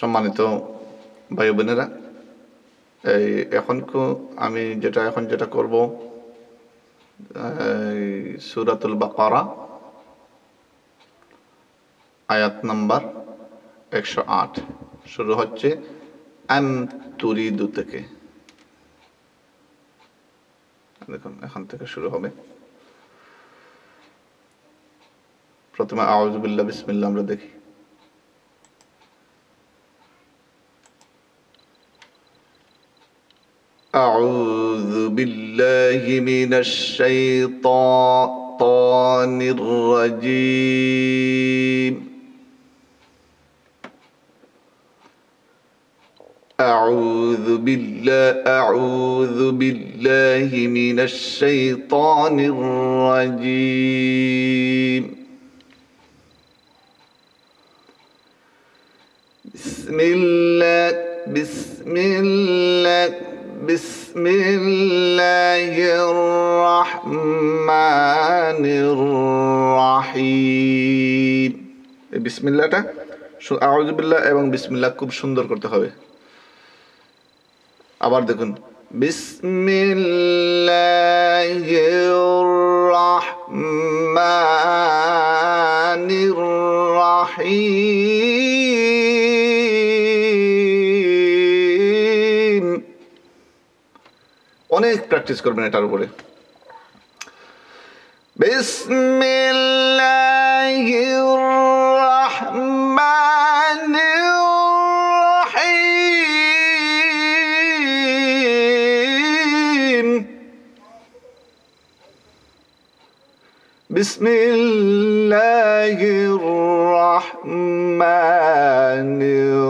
সম্মানিত ভাই বোনেরা, আমি যেটা করব, সূরাতুল বাকারা আয়াত নাম্বার 108 শুরু হচ্ছে আম তুরিদু থেকে। দেখুন, এখান থেকে শুরু হবে। প্রথমে আউযু বিল্লাহ বিসমিল্লাহ আমরা দেখি। أعوذ بالله من الشيطان الرجيم. أعوذ بالله من الشيطان الرجيم. بسم الله الرحمن الرحيم. এই বিসমিল্লাহটা আউযু বিল্লাহ এবং বিসমিল্লাহ খুব সুন্দর করতে হবে। আবার দেখুন, বিসমিল্লাহির রহমানির রহিম। অনেক প্র্যাকটিস করবেন এটার উপরে। বিসমিল্লাহির রহমানির রহিম। বিসমিল্লাহির রহমানির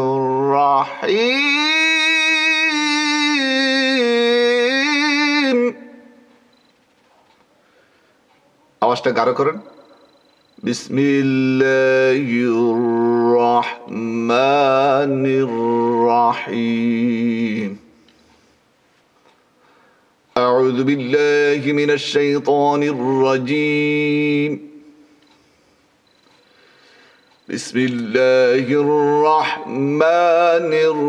রহিম। আওয়াজটা গাঢ় করেন। বিসমিল্লাহির রহমানির রহিম। আউযু বিল্লাহি মিনাশ শাইতানির রাজীম। বিসমিল্লাহির রহমানির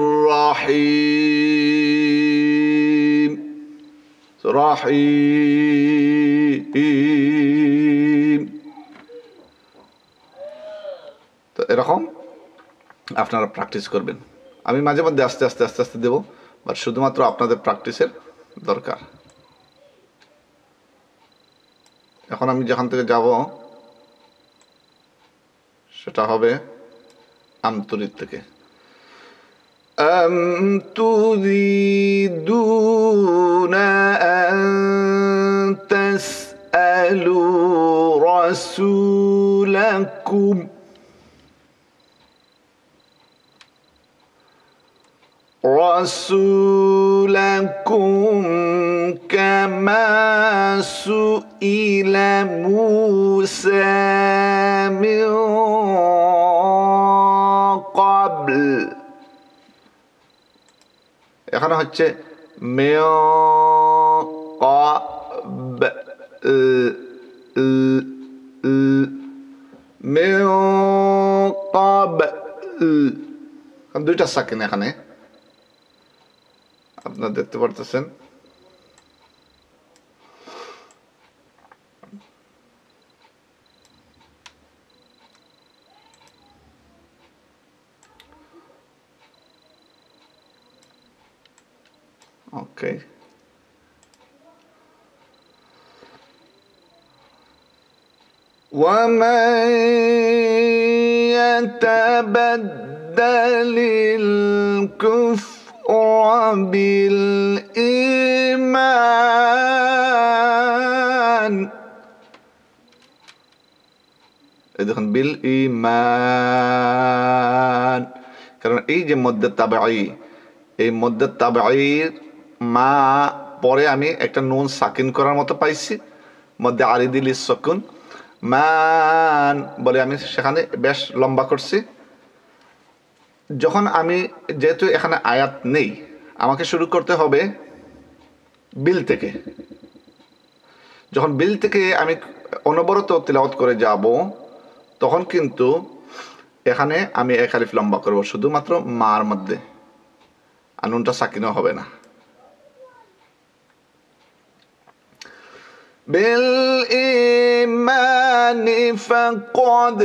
রহিম। তো এরকম আপনারা প্র্যাকটিস করবেন। আমি মাঝে মধ্যে আস্তে আস্তে দেবো, বাট শুধুমাত্র আপনাদের প্র্যাকটিসের দরকার। এখন আমি যেখান থেকে যাব সেটা হবে আম তুরিদ থেকে। আম তুরিদুনা আন তাসআলু রাসূলাকুম كما سئل موسى من قبل। এখানে হচ্ছে দুইটা সাকিন এখানে আপনারা দেখতে পারতেছেন। ওকে, ومن يتبدل الكفر بالإيمان، দেখুন বিল ঈমান, কারণ এই যে মদ্দে তাবেঈ, এই মদ্দে তাবেঈর মা পরে আমি একটা নুন সাকিন করার মতো পাইছি, মধ্যে আরিদিল সুকুন মান বলে আমি সেখানে বেশ লম্বা করছি। যখন আমি, যেহেতু এখানে আয়াত নেই, আমাকে শুরু করতে হবে বিল থেকে। যখন বিল থেকে আমি অনবরত তিলাওয়াত করে যাব, তখন কিন্তু এখানে আমি এক আলিফ লম্বা করব শুধুমাত্র মার মধ্যে, আর নুনটা সাকিনও হবে না। বিল ইমানি ফাকাদ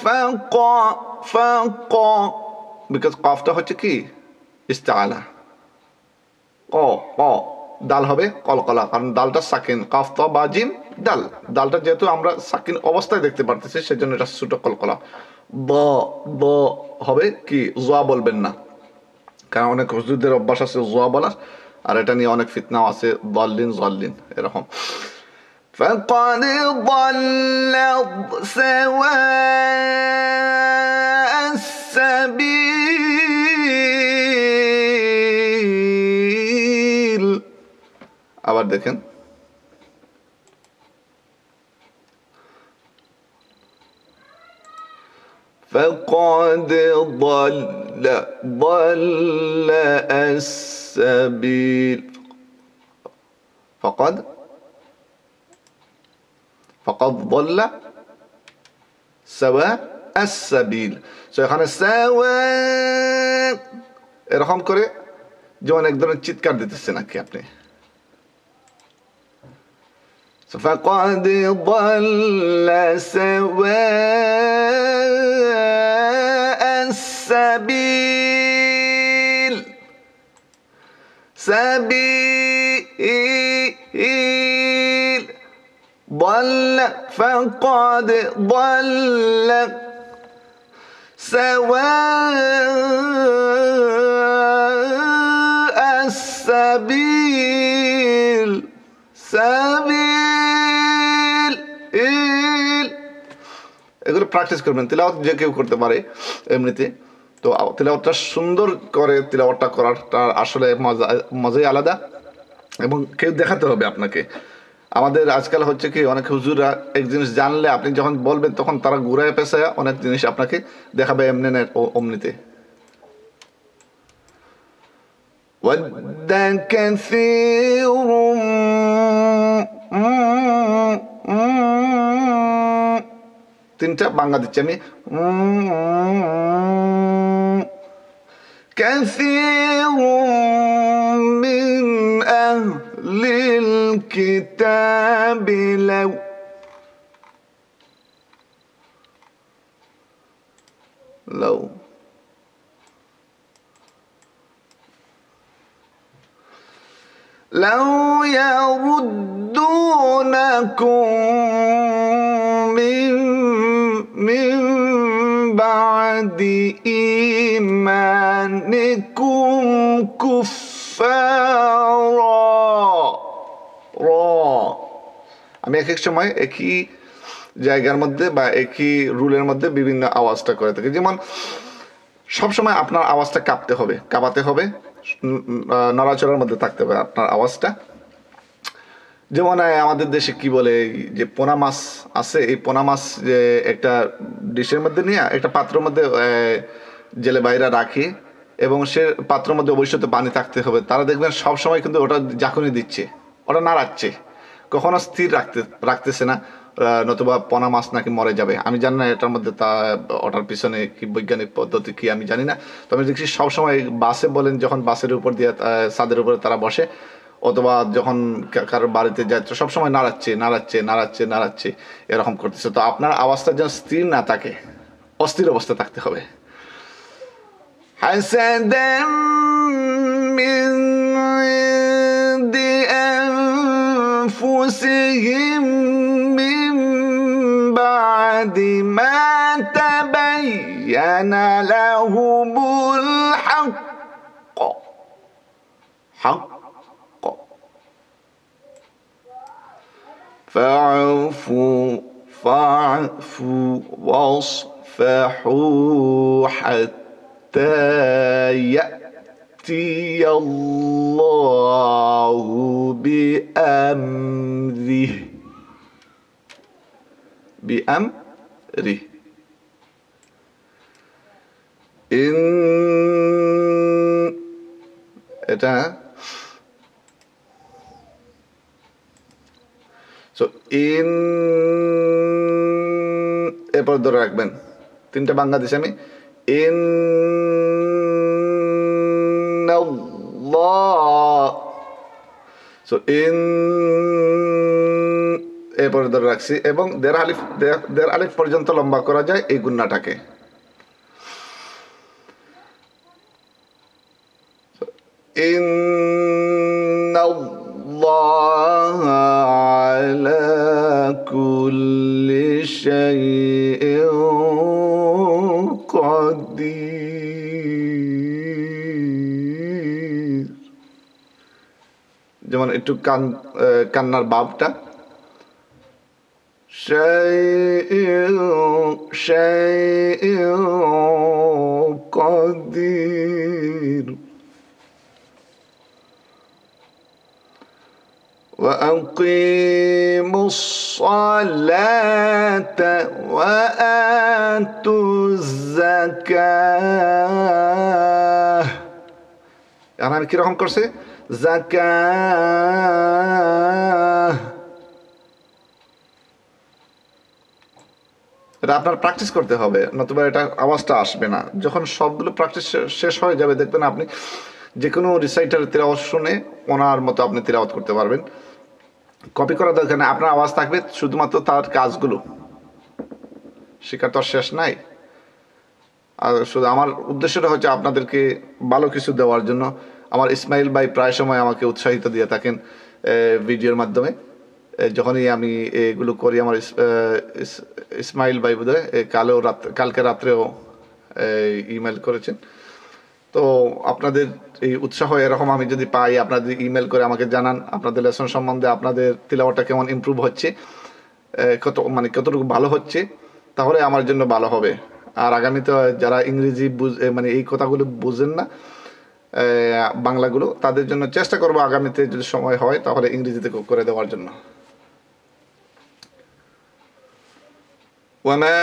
বিকজ কফটা হচ্ছে কি ইস্তাআলা, ক ক দাল হবে কলকলা, কারণ দালটা সাকিন, কফ ত বা জিম দাল, দালটা যেহেতু আমরা সাকিন অবস্থায় দেখতে পারতেছি সেজন্য এটা ছোট কলকলা। ব ব হবে কি জোয়া বলবেন না, কারণ অনেক হুজুরদের অভ্যাস আছে জোয়া বলার, আর এটা নিয়ে অনেক ফিতনাও আছে, দল্লিন জল্লিন এরকম। فقد ضل سواء السبيل। আবার দেখেন فقد ضل السبيل، فقد ضل سواء السبيل। সো এখানে সাওয়া এরকম করে যেমন এক ধরনের চিৎকার দিতেছেন নাকি আপনি। فقد ضل سواء السبيل، سبيل ضل فقد ضل سواء السبيل، সাবিল এগুলো প্র্যাকটিস করবেন। তিলাওয়াত যে কেউ করতে পারে এমনিতে, তো তিলাওয়াতটা সুন্দর করে তিলাওয়াতটা করাটা আসলে মজাই আলাদা, এবং কেউ দেখাতে হবে আপনাকে। আমাদের আজকাল হচ্ছে কি অনেক হুজুররা এক জিনিস জানলে আপনি যখন বলবেন তখন তারা ঘুরায় পেশায় অনেক জিনিস আপনাকে দেখাবে এমনি না অমনিতে। ود كثير তিনটা বাংলা দিচ্ছি আমি। كثير من أهل الكتاب لو يردونكم من بعد إيمانكم كفارا। আমি এক এক সময় একই জায়গার মধ্যে বা একই রুলের মধ্যে বিভিন্ন আওয়াজটা করে থাকি। যেমন সবসময় আপনার আওয়াজটা কাঁপাতে হবে, নড়াচড়ার মধ্যে থাকতে হবে আপনার আওয়াজটা। যেমন আমাদের দেশে কি বলে যে পোনা মাছ আছে, এই পোনা মাছ যে একটা ডিশের মধ্যে নিয়ে একটা পাত্রের মধ্যে জেলে বাইরা রাখি, এবং সে পাত্রের মধ্যে অবশ্যই পানি থাকতে হবে। তারা দেখবেন সবসময় কিন্তু ওটা ঝাঁকুনি দিচ্ছে, ওটা নাড়াচ্ছে, কখনো স্থির রাখতেছে না, নতুবা পোনা মাছ নাকি মরে যাবে। আমি জানি না এটার মধ্যে ওটার পিছনে কি বৈজ্ঞানিক পদ্ধতি কি আমি জানি না। তো আমি দেখছি সবসময় বাসে বলেন, যখন বাসের উপর দিয়ে ছাদের উপরে তারা বসে, অথবা যখন কারোর বাড়িতে যায় তো সবসময় নাড়াচ্ছে এরকম করতেছে। তো আপনার আওয়াজটা যেন স্থির না থাকে, অস্থির অবস্থা থাকতে হবে। হাসাদাম মিন ইনদি আনফুসিহিম মিন বাদি মা তাবায়্যানা লাহুমুল হক فاعفوا واصفحوا حتى يأتي الله بأمره এটা সো এরপর ধরে রাখবেন। তিনটা বাংলা দিছি আমি। ইন্নাল্লাহ, সো এরপরে ধরে রাখছি এবং দেড় আলিফ পর্যন্ত লম্বা করা যায় এই গুন্নাটাকে। ইন্নাল্লাহা আলা কুল্লি শাইইন কাদির। যেমন একটু কান্নার বাবটা শাইইন কাদির। وأقيموا الصلاة وآتوا الزكاة। يعني আমি কিরকম করছি? জাকাত। এটা আপনার প্র্যাকটিস করতে হবে, নতুবা এটা আওয়াজটা আসবে না। যখন সবগুলো প্র্যাকটিস শেষ হয়ে যাবে দেখবেন আপনি যে কোনো রিসাইটারের তিলাওয়াত শুনে ওনার মতো আপনি তিলাওয়াত করতে পারবেন। কপি করা দরকার নেই, আপনার আওয়াজ থাকবে, শুধুমাত্র তার কাজগুলো শেখার তো আর শেষ নাই। আর শুধু আমার উদ্দেশ্যটা হচ্ছে আপনাদেরকে ভালো কিছু দেওয়ার জন্য। আমার ইসমাইল ভাই প্রায় সময় আমাকে উৎসাহিত দিয়ে থাকেন ভিডিওর মাধ্যমে। যখনই আমি এগুলো করি, আমার ইসমাইল ভাই বোধহয় কালকে রাত্রেও ইমেল করেছেন। তো আপনাদের এই উৎসাহ এরকম আমি যদি পাই, আপনাদের ইমেল করে আমাকে জানান আপনাদের লেসন সম্বন্ধে, আপনাদের তিলাওয়াতটা কেমন ইমপ্রুভ হচ্ছে, কতটুকু ভালো হচ্ছে, তাহলে আমার জন্য ভালো হবে। আর আগামীতে যারা ইংরেজি এই কথাগুলো বুঝেন না, বাংলাগুলো, তাদের জন্য চেষ্টা করবো আগামীতে যদি সময় হয় তাহলে ইংরেজিতে করে দেওয়ার জন্য। وما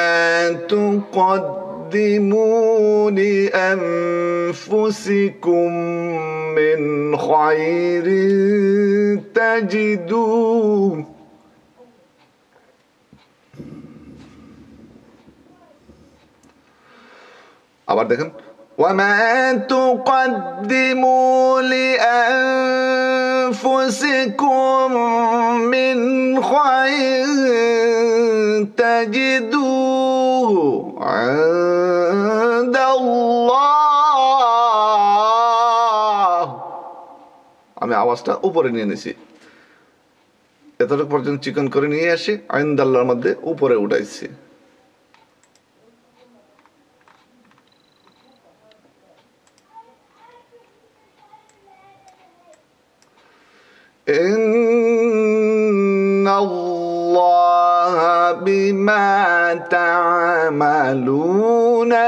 تقدموا لأنفسكم من خير تجدوه আবার দেখেন وما تقدموا لأنفسكم من خير تجدوه عند الله। আমি আওয়াজটা উপরে নিয়ে নিছি, এতটুকু পর্যন্ত চিকন করে নিয়ে আসি, আইন্দাল্লাহর মধ্যে উপরে উঠাইছি। ইন্নাল্লাহা বিমা তা'মালুনা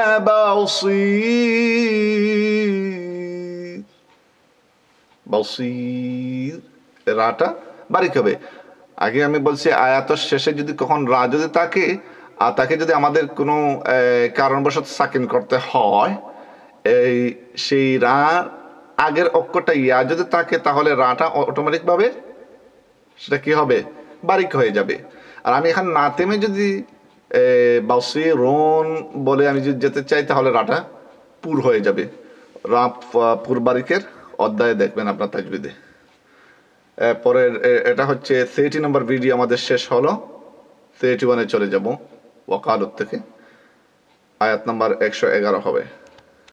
বাসীর। রাটা বারিক হবে। আগে আমি বলছি আয়াতের শেষে যদি কখন রা যদি থাকে, আর তাকে যদি আমাদের কোনো কারণবশত সাকিন করতে হয়, সেই রা আগের অক্ষরটা ইয়া যদি থাকে, তাহলে রাটা অটোমেটিক ভাবে সেটা কি হবে? বারিক হয়ে যাবে। আর আমি এখন না থেমে যদি বাসীরুন বলে আমি যদি যেতে চাই, তাহলে রাটা পুর হয়ে যাবে। রা পুর বারিকের অধ্যায়ে দেখবেন আপনার তাজবিদে। পরের এটা হচ্ছে 30 নম্বর ভিডিও আমাদের শেষ হলো। 31-এ চলে যাব। ওয়াকালত থেকে আয়াত নাম্বার 111 হবে।